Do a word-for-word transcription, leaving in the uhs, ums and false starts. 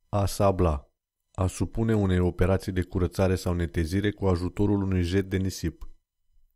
A sabla. A supune unei operații de curățare sau netezire cu ajutorul unui jet de nisip.